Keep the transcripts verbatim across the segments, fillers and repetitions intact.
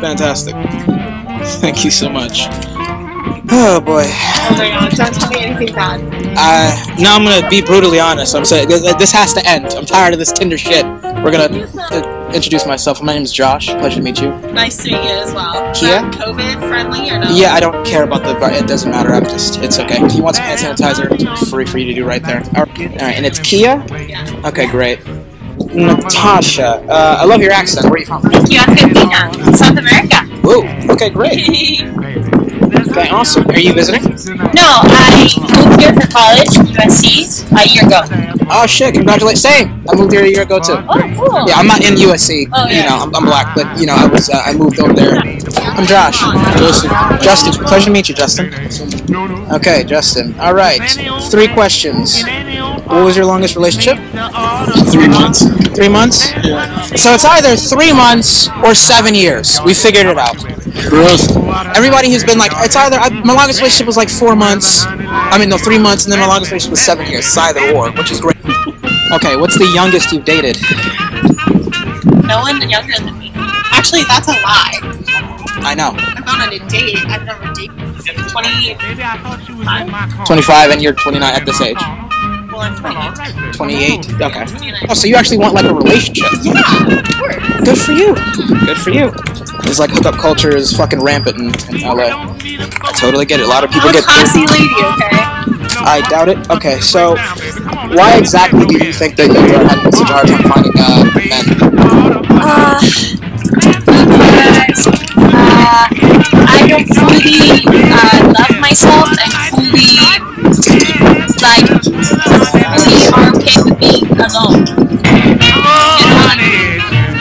Fantastic. Thank you so much. Oh boy. Oh my god, don't tell me anything bad. Uh, now I'm gonna be brutally honest. I'm saying this has to end. I'm tired of this Tinder shit. We're gonna uh, introduce myself. My name is Josh. Pleasure to meet you. Nice to meet you as well. Kia? COVID friendly or no? Yeah, I don't care about the. It doesn't matter. I'm just. It's okay. If you want some hand sanitizer, it's free for you to do right there. All right, and it's Kia. Yeah. Okay, great. Natasha, uh, I love your accent. Where are you from? Kia Argentina, South America. Whoa. Okay, great. Okay, awesome. Are you visiting? No, I moved here for college, U S C, a year ago. Oh shit! Congratulations. Same. I moved here a year ago too. Oh, cool. Yeah, I'm not in U S C. Oh, yeah. You know, I'm, I'm black, but you know, I was. Uh, I moved over there. I'm Josh. Justin. Justin. Pleasure to meet you, Justin. Okay, Justin. All right. Three questions. What was your longest relationship? Three months. Three months? So it's either three months or seven years. We figured it out. Gross. Everybody who's been like, it's either, I, my longest relationship was like four months, I mean, no, three months, and then my longest relationship was seven years. It's either or, which is great. Okay, what's the youngest you've dated? No one younger than me. Actually, that's a lie. I know. I've gone on a date. I've never dated. twenty-five? twenty-five, and you're twenty-nine at this age. Well, I'm twenty-eight. twenty-eight? Okay. Oh, so you actually want like a relationship? Yeah, of course. Good for you. Good for you. It's like hookup culture is fucking rampant in, in L A. I totally get it. A lot of people I'm a get. classy lady, okay? I doubt it. Okay, so why exactly do you think that you're having such a hard time finding uh, men? Uh, because uh, I don't fully uh, love myself and fully like fully are okay with being alone. You know what I mean?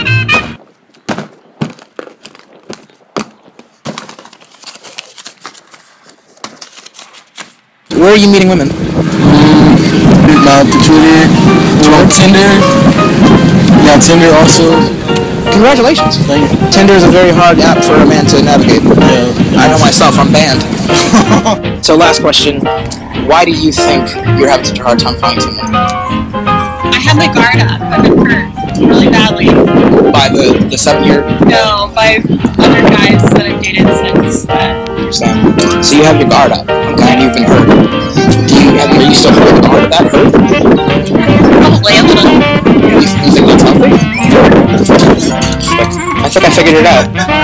Where are you meeting women? Mm, uh, Twitter, well, Tinder. Yeah, Tinder also. Congratulations. Thank you. Tinder is a very hard app for a man to navigate. Yeah. I know myself, I'm banned. So last question, why do you think you're having such a hard time finding someone? I have my guard up. I've been hurt really badly. By the, the seven year? No, by other guys that I've dated since that. Sam. So you have your guard up, okay, and you've been hurt. Do you, have, are you still holding on to that hurt? Probably a little. You, you think that's healthy? I think I figured it out.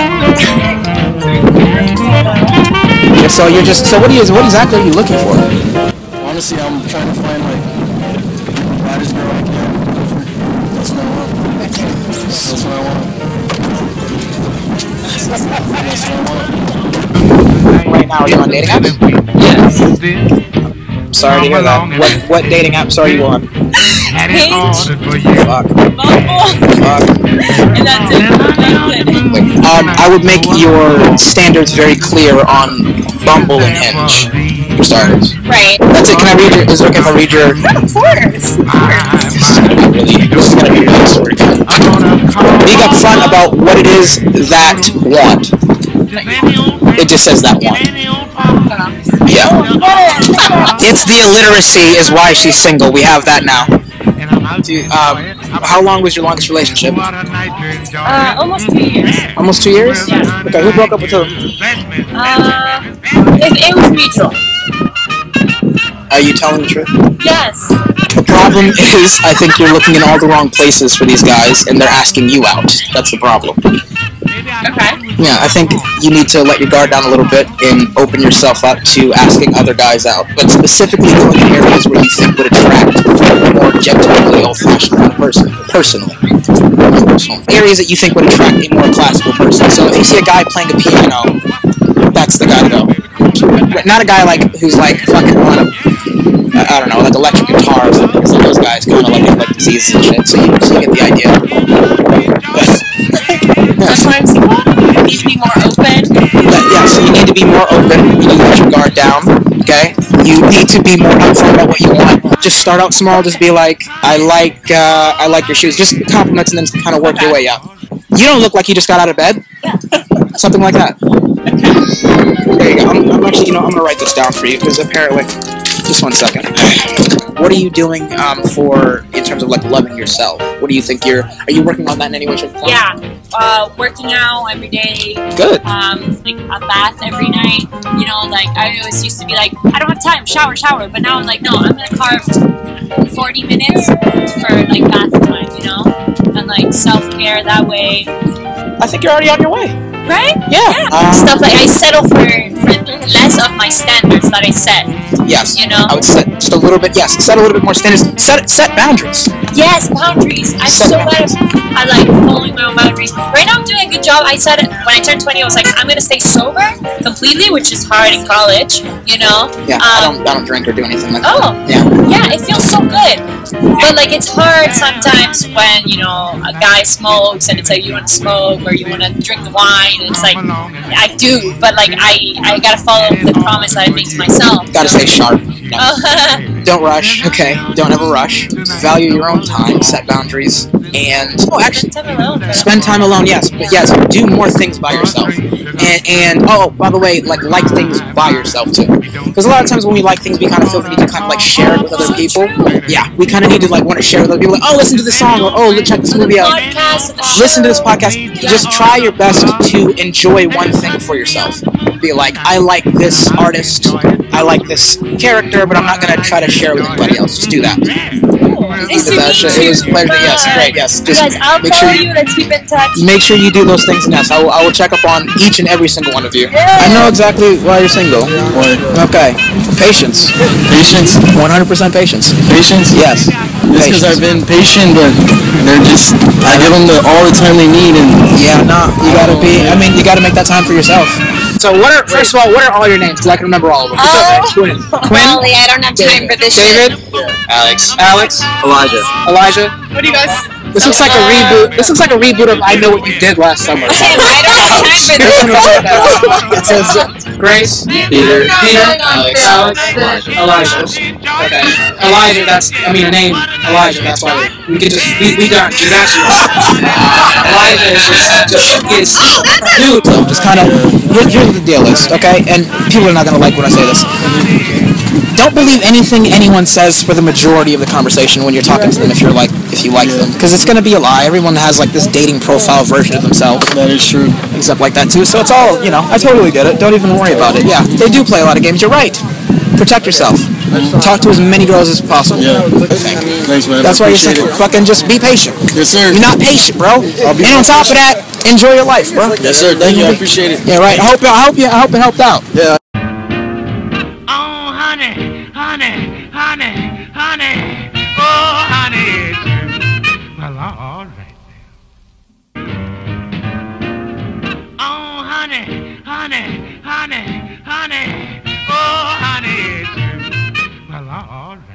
Yeah, so you're just, so what, do you, what exactly are you looking for? Honestly, I'm trying to find like the baddest girl I can. That's what I want. That's what I want. That's what I want. Right now, are you on dating apps? Yes. I'm sorry to hear that. What, what dating apps are you on? Hinge, Fuck. Bumble, Fuck. and that's it. That's it. Um, I would make your standards very clear on Bumble and Hinge, for starters. Right. That's it. Can I read your? Is it okay if I read your? Of course. This is gonna be really. This is gonna be really story. Being upfront about what it is that want. It just says that one. Yeah. It's the illiteracy is why she's single. We have that now. Dude, um, how long was your longest relationship? Uh, almost two years. Almost two years? Yeah. Okay, who broke up with who? Uh, it, it was mutual. Are you telling the truth? Yes. The problem is, I think you're looking in all the wrong places for these guys, and they're asking you out. That's the problem. Okay. Yeah, I think you need to let your guard down a little bit and open yourself up to asking other guys out, but specifically going in areas where you think would attract a more gentlemanly, old-fashioned kind of person, personally. Personal. Areas that you think would attract a more classical person. So if you see a guy playing a piano, that's the guy to go. Not a guy like who's like fucking on a, I don't know, like electric guitars, because some of those guys kind of like have like diseases and shit. So you, so you get the idea. That's why I'm single. You need to be more open. Yeah, so you need to be more open. You need to let your guard down, okay? You need to be more upfront about what you want. Just start out small. Just be like, I like, uh, I like your shoes. Just compliments and then kind of work your way up. You don't look like you just got out of bed. Yeah. Something like that. Okay. There you go. I'm, I'm actually, you know, I'm gonna write this down for you because apparently, just one second. What are you doing um, for in terms of like loving yourself? What do you think you're? Are you working on that in any way, shape, or form? Yeah. uh, working out every day. Good. Um, like a bath every night. You know, like I always used to be like, I don't have time, shower, shower. But now I'm like, no, I'm gonna carve forty minutes for like bath time. You know, and like self care that way. I think you're already on your way. Right? Yeah. Yeah. Um, Stuff like I settle for, for less of my standards that I set. Yes. You know? I would set just a little bit. Yes. Set a little bit more standards. Set set boundaries. Yes, boundaries. I'm Set so boundaries. bad at I like following my own boundaries. Right now I'm doing a good job. I said it when I turned twenty, I was like, I'm gonna stay sober completely, which is hard in college, you know? Yeah. I Um, don't I don't drink or do anything like Oh. that. Yeah. Yeah, it feels so good. But like it's hard sometimes when, you know, a guy smokes and it's like you wanna smoke or you wanna drink wine and it's like I do, but like I, I gotta follow the promise that I make to myself. Gotta stay sharp. No. Oh. Don't rush. Okay. Don't have a rush. Value your own time. Set boundaries. And oh, actually, Time alone, but- spend time alone. Yes, but yes, do more things by yourself. And and oh, by the way, like like things by yourself too. Because a lot of times when we like things, we kind of feel the need to kind of like share it with other So people. true. Yeah, we kind of need to like want to share with other people. Like, oh, listen to this song, or oh, let's check this movie out. Podcast and the show. Listen to this podcast. Just try your best to enjoy one thing for yourself. Be like, I like this artist, I like this character, but I'm not gonna try to share it with anybody else. Just do that. Nice to That meet shit- you. it was a pleasure. Yes, Bye. great. Yes, You just guys, I'll make follow sure you. Let's keep in touch. Make sure you do those things, and yes, I will, I will check up on each and every single one of you. Yeah. I know exactly why you're single. What? Okay. Patience. Patience? one hundred percent patience. Patience? Yes. Just because I've been patient, but they're just, I give them the, all the time they need, and Yeah, no, you gotta be, I mean, you gotta make that time for yourself. So what are, first of all, what are all your names? Because I can remember all of them. What's Oh. up, Quinn? Quinn? Molly, I don't have time for this David? Alex. Alex? Elijah. Elijah? What do you guys? This looks like a reboot. This looks like a reboot of I Know What You Did Last Summer. Tim, I don't have time for this. It says uh, Grace, Peter. Peter, Alex. Alex, Elijah. Okay, Elijah. That's I mean a name, Elijah. That's why we could just we we got we got you. Elijah is just just is dude. So just kind of here, here's what the deal is, okay? And people are not gonna like when I say this. Don't believe anything anyone says for the majority of the conversation when you're talking to them if you're like if you like them, because it's gonna be a lie. Everyone has like this dating profile version of themselves. that is true. Except like that too. So it's all, you know, I totally get it. Don't even worry about it. Yeah, they do play a lot of games. You're right. Protect yourself. Talk to as many girls as possible. Yeah. Thanks, man. That's I why you're appreciate saying, it. fucking just be patient. Yes, sir. You're not patient, bro. I'll be And on top of that, enjoy your life, bro. Yes, sir. Thank you. I appreciate it. Yeah, right. I hope, I hope you, I hope it helped out. Yeah. Oh, honey, honey, honey, honey, oh, honey, it's you. Well, all right then. Oh, honey, honey, honey, honey, oh, honey, it's you. Well, all right.